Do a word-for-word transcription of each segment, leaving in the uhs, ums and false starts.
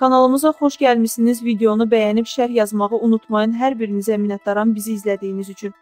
Kanalımıza xoş gəlmişsiniz. Videonu bəyənib şərh yazmağı unutmayın. Hər birinizə minnətdaram bizi izlədiyiniz üçün.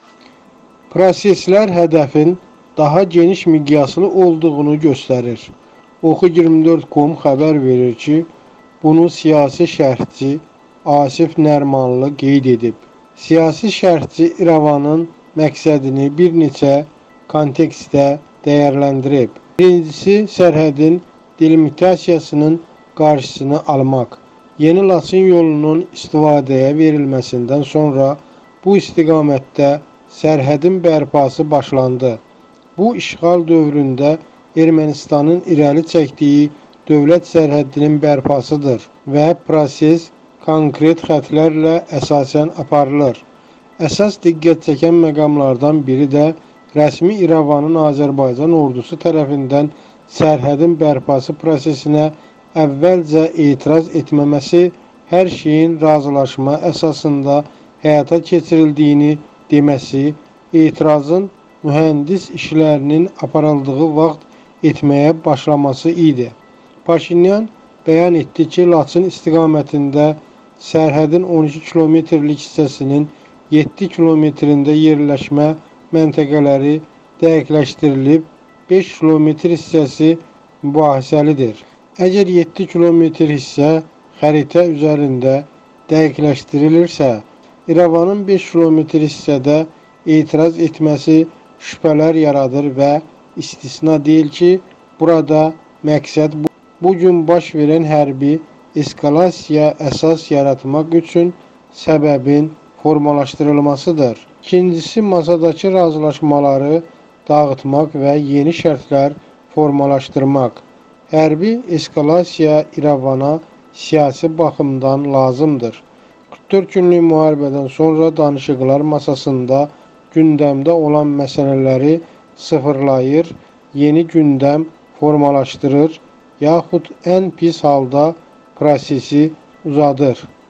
Proseslər hədəfin daha geniş miqyaslı olduğunu göstərir. Oxu iyirmi dörd nöqtə com xəbər verir ki, bunu siyasi şərhçi Asif Nərmanlı qeyd edib. Siyasi şərhçi İrəvanın məqsədini bir neçə kontekstdə dəyərləndirib. Birincisi, sərhədin delimitasiyasının qarşısını almaq. Yeni Laçın yolunun istifadəyə verilməsindən sonra bu istiqamətdə sərhədin bərpası başlandı. Bu işğal dövründə Ermənistanın irəli çəkdiyi dövlət sərhədinin bərpasıdır və proses konkret xətlərlə əsasən aparılır. Əsas diqqət çəkən məqamlardan biri də rəsmi İrəvanın Azərbaycan ordusu tərəfindən sərhədin bərpası prosesinə əvvəlcə etiraz etməməsi, hər şeyin razılaşma əsasında həyata keçirildiyini deməsi, etirazın mühəndis işlərinin aparıldığı vaxt etməyə başlaması idi. Paşinyan bəyan etdi ki, Laçın istiqamətində sərhədin on iki kilometrlik hissəsinin yeddi kilometrində yerləşmə məntəqələri dəqiqləşdirilib, beş kilometr hissəsi mübahisəlidir. Əgər yeddi kilometr hissə xəritə üzərində dəqiqləşdirilirsə, İrəvanın beş kilometr hissədə etiraz etməsi şübhələr yaradır və istisna deyil ki, burada məqsəd bugün baş verən hərbi eskalasiya əsas yaratmaq üçün səbəbin formalaşdırılmasıdır. İkincisi, masadakı razılaşmaları dağıtmaq və yeni şərtlər formalaşdırmaq. Hərbi eskalasiya İrəvana siyasi baxımdan lazımdır. qırx dörd günlük müharibədən sonra danışıqlar masasında gündəmdə olan məsələləri sıfırlayır, yeni gündəm formalaşdırır, yaxud ən pis halda prosesi uzadır.